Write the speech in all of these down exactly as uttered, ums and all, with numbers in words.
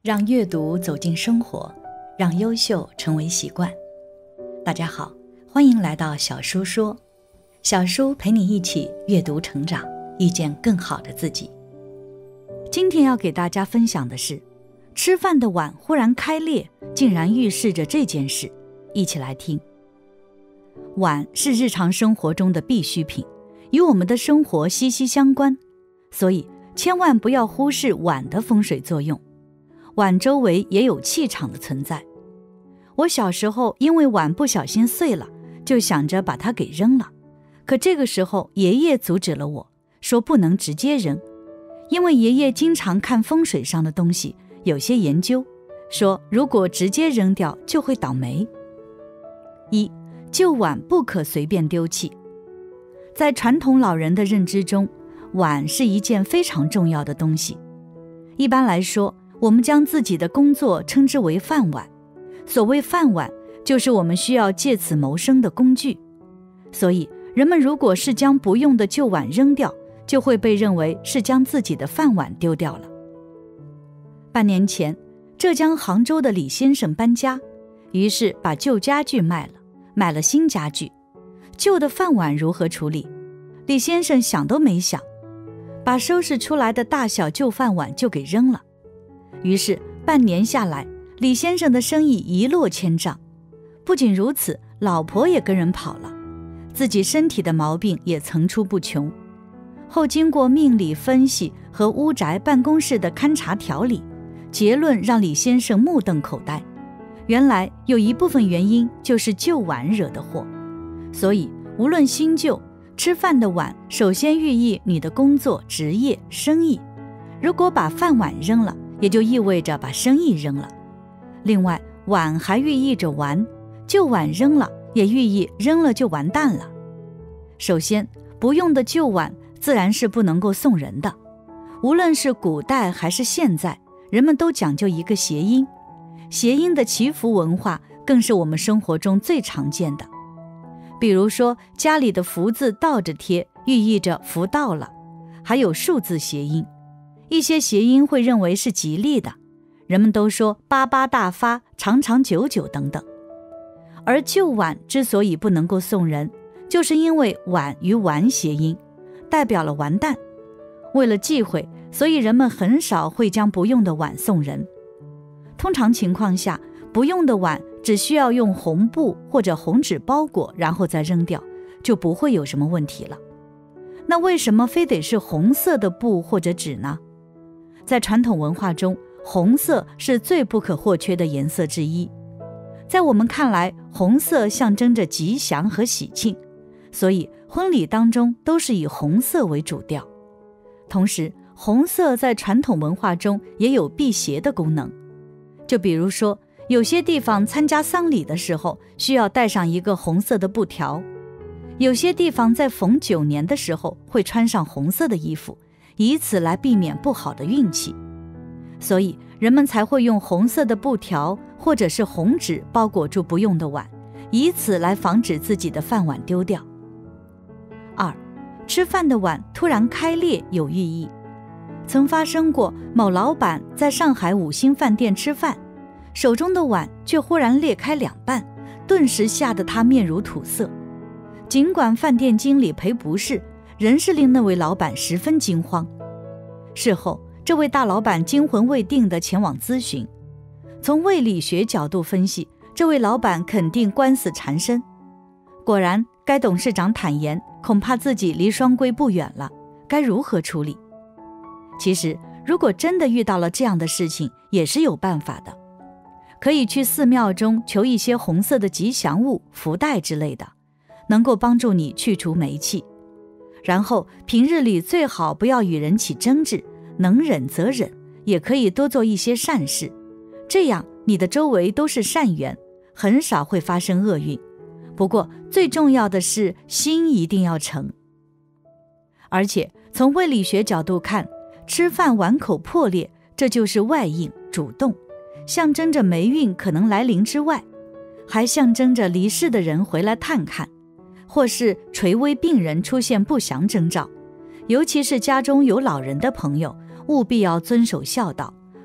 让阅读走进生活，让优秀成为习惯。大家好，欢迎来到小叔说，小叔陪你一起阅读成长，遇见更好的自己。今天要给大家分享的是，吃饭的碗忽然开裂，竟然预示着这件事。一起来听。碗是日常生活中的必需品，与我们的生活息息相关，所以千万不要忽视碗的风水作用。碗周围也有气场的存在。我小时候因为碗不小心碎了，就想着把它给扔了。可这个时候爷爷阻止了我，说不能直接扔，因为爷爷经常看风水上的东西，有些研究，说如果直接扔掉就会倒霉。一，旧碗不可随便丢弃。在传统老人的认知中，碗是一件非常重要的东西。一般来说，我们将自己的工作称之为饭碗，所谓饭碗，就是我们需要借此谋生的工具。所以，人们如果是将不用的旧碗扔掉，就会被认为是将自己的饭碗丢掉了。半年前，浙江杭州的李先生搬家，于是把旧家具卖了，买了新家具。旧的饭碗如何处理？李先生想都没想，把收拾出来的大小旧饭碗就给扔了。于是半年下来，李先生的生意一落千丈。不仅如此，老婆也跟人跑了，自己身体的毛病也层出不穷。后经过命理分析和屋宅办公室的勘察调理，结论让李先生目瞪口呆。原来有一部分原因就是旧碗惹的祸。所以无论新旧，吃饭的碗首先寓意你的工作、职业、生意。如果把饭碗扔了，也就意味着把生意扔了。另外，碗还寓意着完，旧碗扔了，也寓意扔了就完蛋了。首先，不用的旧碗自然是不能够送人的。无论是古代还是现在，人们都讲究一个谐音。谐音的祈福文化更是我们生活中最常见的。比如说，家里的福字倒着贴，寓意着福到了。还有数字谐音，一些谐音会认为是吉利的，人们都说八八大发、长长久久等等。而旧碗之所以不能够送人，就是因为碗与完谐音，代表了完蛋。为了忌讳，所以人们很少会将不用的碗送人。通常情况下，不用的碗只需要用红布或者红纸包裹，然后再扔掉，就不会有什么问题了。那为什么非得是红色的布或者纸呢？在传统文化中，红色是最不可或缺的颜色之一。在我们看来，红色象征着吉祥和喜庆，所以婚礼当中都是以红色为主调。同时，红色在传统文化中也有辟邪的功能。就比如说，有些地方参加丧礼的时候需要带上一个红色的布条，有些地方在逢九年的时候会穿上红色的衣服，以此来避免不好的运气。所以人们才会用红色的布条或者是红纸包裹住不用的碗，以此来防止自己的饭碗丢掉。二，吃饭的碗突然开裂有寓意。曾发生过某老板在上海五星饭店吃饭，手中的碗却忽然裂开两半，顿时吓得他面如土色。尽管饭店经理赔不是，仍是令那位老板十分惊慌。事后，这位大老板惊魂未定地前往咨询。从胃理学角度分析，这位老板肯定官司缠身。果然，该董事长坦言，恐怕自己离双规不远了，该如何处理？其实，如果真的遇到了这样的事情，也是有办法的。可以去寺庙中求一些红色的吉祥物、福袋之类的，能够帮助你去除霉气。然后平日里最好不要与人起争执，能忍则忍，也可以多做一些善事，这样你的周围都是善缘，很少会发生厄运。不过最重要的是心一定要诚。而且从胃理学角度看，吃饭碗口破裂，这就是外应主动，象征着霉运可能来临之外，还象征着离世的人回来探看，或是垂危病人出现不祥征兆。尤其是家中有老人的朋友，务必要遵守孝道，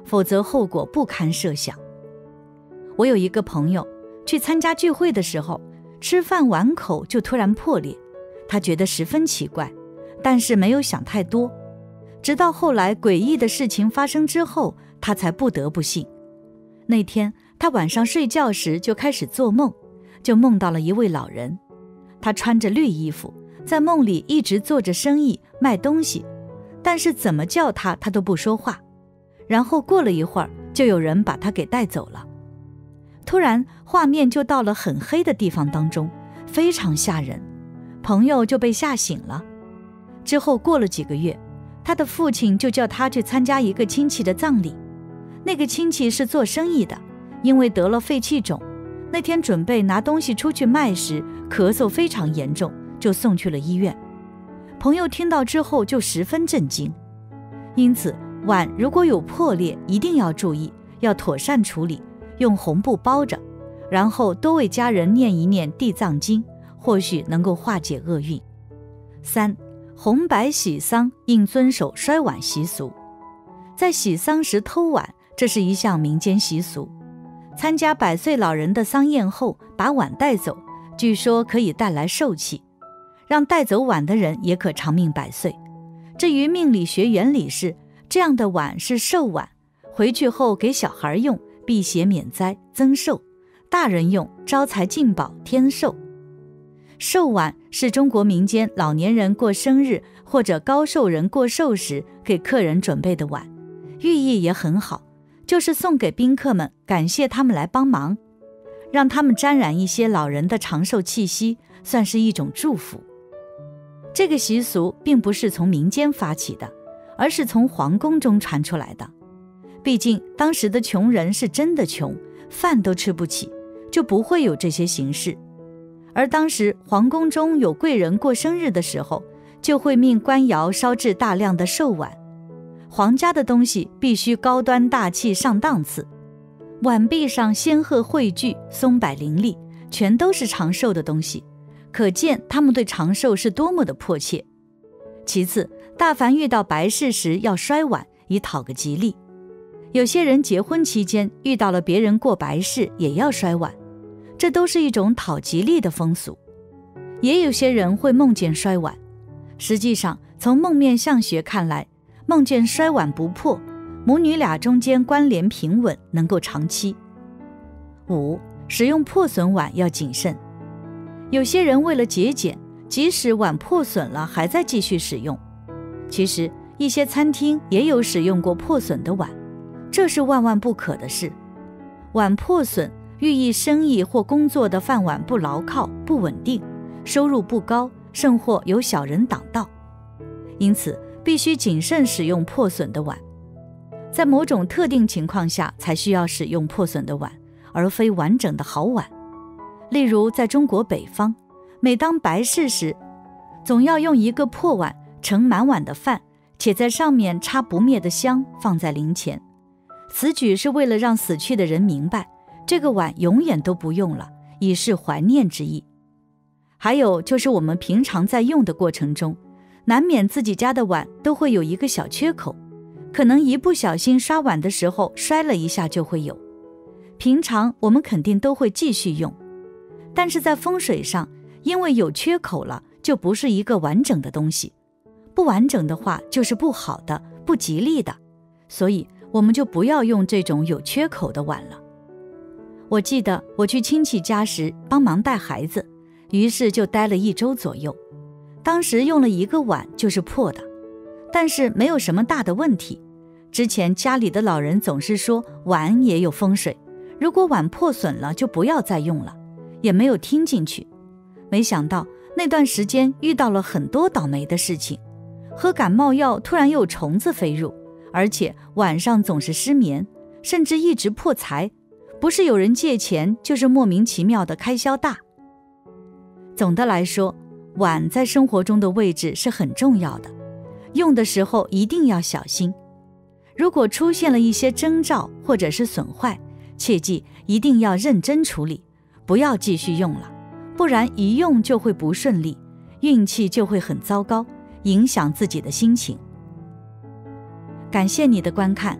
否则后果不堪设想。我有一个朋友去参加聚会的时候，吃饭碗口就突然破裂，他觉得十分奇怪，但是没有想太多。直到后来诡异的事情发生之后，他才不得不信。那天他晚上睡觉时就开始做梦，就梦到了一位老人，他穿着绿衣服，在梦里一直做着生意卖东西，但是怎么叫他他都不说话。然后过了一会儿，就有人把他给带走了。突然画面就到了很黑的地方当中，非常吓人，朋友就被吓醒了。之后过了几个月，他的父亲就叫他去参加一个亲戚的葬礼。那个亲戚是做生意的，因为得了肺气肿，那天准备拿东西出去卖时，咳嗽非常严重，就送去了医院。朋友听到之后就十分震惊，因此碗如果有破裂，一定要注意，要妥善处理，用红布包着，然后多为家人念一念地藏经，或许能够化解厄运。三、红白喜丧应遵守摔碗习俗。在喜丧时偷碗，这是一项民间习俗。参加百岁老人的丧宴后，把碗带走，据说可以带来寿气，让带走碗的人也可长命百岁。至于命理学原理是，这样的碗是寿碗，回去后给小孩用，辟邪免灾增寿，大人用招财进宝添寿。寿碗是中国民间老年人过生日或者高寿人过寿时给客人准备的碗，寓意也很好，就是送给宾客们，感谢他们来帮忙，让他们沾染一些老人的长寿气息，算是一种祝福。这个习俗并不是从民间发起的，而是从皇宫中传出来的。毕竟当时的穷人是真的穷，饭都吃不起，就不会有这些形式。而当时皇宫中有贵人过生日的时候，就会命官窑烧制大量的寿碗。皇家的东西必须高端大气上档次，碗壁上仙鹤汇聚，松柏林立，全都是长寿的东西，可见他们对长寿是多么的迫切。其次，大凡遇到白事时要摔碗，以讨个吉利。有些人结婚期间遇到了别人过白事，也要摔碗，这都是一种讨吉利的风俗。也有些人会梦见摔碗，实际上从梦面相学看来，梦见摔碗不破，母女俩中间关联平稳，能够长期。五、使用破损碗要谨慎。有些人为了节俭，即使碗破损了还在继续使用。其实一些餐厅也有使用过破损的碗，这是万万不可的事。碗破损寓意生意或工作的饭碗不牢靠、不稳定，收入不高，甚或有小人挡道。因此必须谨慎使用破损的碗，在某种特定情况下才需要使用破损的碗，而非完整的好碗。例如在中国北方，每当白事时，总要用一个破碗盛满碗的饭，且在上面插不灭的香放在灵前。此举是为了让死去的人明白，这个碗永远都不用了，以示怀念之意。还有就是我们平常在用的过程中，难免自己家的碗都会有一个小缺口，可能一不小心刷碗的时候摔了一下就会有。平常我们肯定都会继续用，但是在风水上，因为有缺口了，就不是一个完整的东西。不完整的话就是不好的、不吉利的，所以我们就不要用这种有缺口的碗了。我记得我去亲戚家时帮忙带孩子，于是就待了一周左右。当时用了一个碗就是破的，但是没有什么大的问题。之前家里的老人总是说碗也有风水，如果碗破损了就不要再用了，也没有听进去。没想到那段时间遇到了很多倒霉的事情，喝感冒药突然有虫子飞入，而且晚上总是失眠，甚至一直破财，不是有人借钱，就是莫名其妙的开销大。总的来说，碗在生活中的位置是很重要的，用的时候一定要小心。如果出现了一些征兆或者是损坏，切记一定要认真处理，不要继续用了，不然一用就会不顺利，运气就会很糟糕，影响自己的心情。感谢你的观看，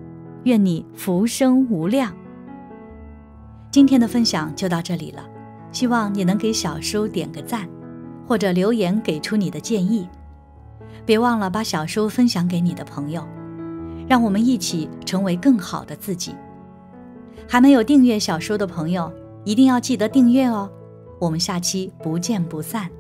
愿你福生无量。今天的分享就到这里了，希望你能给小叔点个赞，或者留言给出你的建议。别忘了把小叔分享给你的朋友，让我们一起成为更好的自己。还没有订阅小叔的朋友，一定要记得订阅哦。我们下期不见不散。